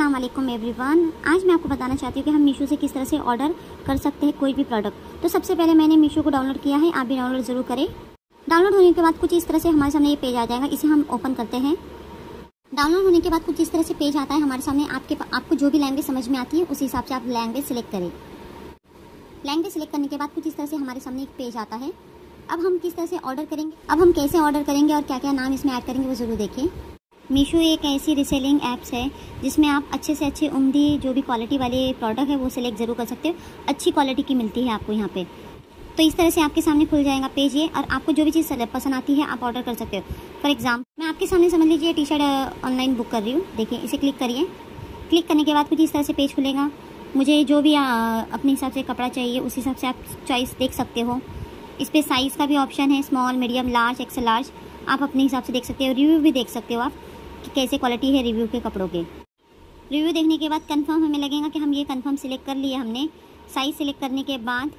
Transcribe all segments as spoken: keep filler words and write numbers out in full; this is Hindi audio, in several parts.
अस्सलाम वालेकुम एवरीवन। आज मैं आपको बताना चाहती हूँ कि हम मीशो से किस तरह से ऑर्डर कर सकते हैं कोई भी प्रोडक्ट। तो सबसे पहले मैंने मीशो को डाउनलोड किया है, आप भी डाउनलोड ज़रूर करें। डाउनलोड होने के बाद कुछ इस तरह से हमारे सामने ये पेज आ जाएगा, इसे हम ओपन करते हैं। डाउनलोड होने के बाद कुछ इस तरह से पेज आता है हमारे सामने। आपके आपको जो भी लैंग्वेज समझ में आती है उस हिसाब से आप लैंग्वेज सिलेक्ट करें। लैंग्वेज सिलेक्ट करने के बाद कुछ इस तरह से हमारे सामने एक पेज आता है। अब हम किस तरह से ऑर्डर करेंगे, अब हम कैसे ऑर्डर करेंगे और क्या क्या नाम इसमें ऐड करेंगे वो ज़रूर देखें। मीशो एक ऐसी रीसेलिंग ऐप्स है जिसमें आप अच्छे से अच्छे उम्दी जो भी क्वालिटी वाले प्रोडक्ट है वो सिलेक्ट ज़रूर कर सकते हो। अच्छी क्वालिटी की मिलती है आपको यहाँ पे। तो इस तरह से आपके सामने खुल जाएगा पेज ये, और आपको जो भी चीज़ पसंद आती है आप ऑर्डर कर सकते हो। फॉर एग्जाम्पल मैं आपके सामने समझ लीजिए टी शर्ट ऑनलाइन बुक कर रही हूँ। देखिए इसे क्लिक करिए। क्लिक करने के बाद कुछ इस तरह से पेज खुलेगा। मुझे जो भी अपने हिसाब से कपड़ा चाहिए उस हिसाब से आप चॉइस देख सकते हो। इस पर साइज़ का भी ऑप्शन है, small, medium, large, XL large. आप अपने हिसाब से देख सकते हो। रिव्यू भी देख सकते हो आप कि कैसे क्वालिटी है रिव्यू के कपड़ों के। रिव्यू देखने के बाद कंफर्म हमें लगेगा कि हम ये कंफर्म सिलेक्ट कर लिए हमने। साइज़ सिलेक्ट करने के बाद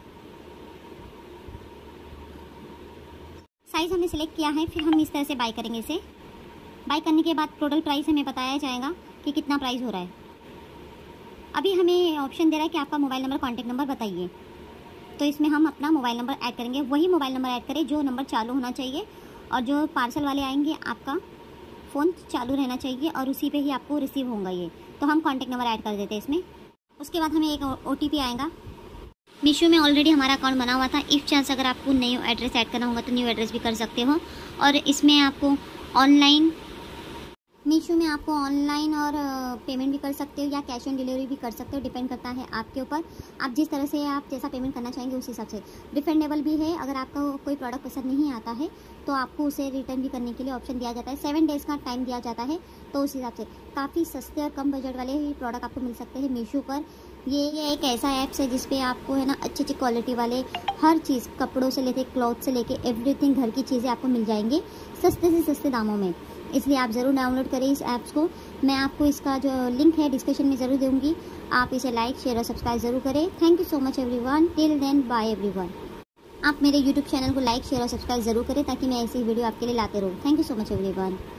साइज़ हमने सिलेक्ट किया है, फिर हम इस तरह से बाय करेंगे इसे। बाय करने के बाद टोटल प्राइस हमें बताया जाएगा कि कितना प्राइस हो रहा है। अभी हमें ऑप्शन दे रहा है कि आपका मोबाइल नंबर, कॉन्टैक्ट नंबर बताइए। तो इसमें हम अपना मोबाइल नंबर ऐड करेंगे। वही मोबाइल नंबर ऐड करें जो नंबर चालू होना चाहिए, और जो पार्सल वाले आएंगे आपका फ़ोन चालू रहना चाहिए और उसी पे ही आपको रिसीव होगा ये। तो हम कॉन्टैक्ट नंबर ऐड कर देते हैं इसमें। उसके बाद हमें एक ओ टी पी आएगा। मीशो में ऑलरेडी हमारा अकाउंट बना हुआ था। इफ़ चांस अगर आपको न्यू एड्रेस ऐड करना होगा तो न्यू एड्रेस भी कर सकते हो। और इसमें आपको ऑनलाइन मीशो में आपको ऑनलाइन और पेमेंट भी कर सकते हो या कैश ऑन डिलीवरी भी कर सकते हो। डिपेंड करता है आपके ऊपर, आप जिस तरह से आप जैसा पेमेंट करना चाहेंगे उस हिसाब से। रिफंडेबल भी है, अगर आपका कोई प्रोडक्ट पसंद नहीं आता है तो आपको उसे रिटर्न भी करने के लिए ऑप्शन दिया जाता है। सेवन डेज़ का टाइम दिया जाता है। तो उस हिसाब से काफ़ी सस्ते और कम बजट वाले प्रोडक्ट आपको मिल सकते हैं मीशो पर। ये ये एक ऐसा ऐप्स है जिसपे आपको है ना अच्छी अच्छी क्वालिटी वाले हर चीज़, कपड़ों से लेके क्लॉथ से लेके एवरीथिंग, घर की चीज़ें आपको मिल जाएंगे सस्ते से सस्ते दामों में। इसलिए आप ज़रूर डाउनलोड करें इस ऐप्स को। मैं आपको इसका जो लिंक है डिस्क्रिप्शन में ज़रूर दूँगी। आप इसे लाइक, शेयर और सब्सक्राइब ज़रूर करें। Thank you so much everyone. Till then bye everyone. आप मेरे यूट्यूब चैनल को लाइक, शेयर और सब्सक्राइब ज़रूर करें ताकि मैं ऐसी वीडियो आपके लिए लाते रहूँ। Thank you so much everyone.